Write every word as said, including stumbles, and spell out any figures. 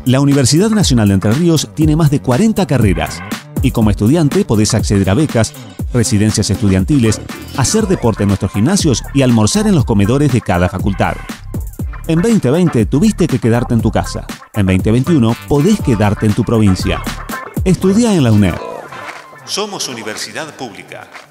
La Universidad Nacional de Entre Ríos tiene más de cuarenta carreras y como estudiante podés acceder a becas, residencias estudiantiles, hacer deporte en nuestros gimnasios y almorzar en los comedores de cada facultad. En veinte veinte tuviste que quedarte en tu casa. En veinte veintiuno podés quedarte en tu provincia. Estudia en la U N E D. Somos Universidad Pública.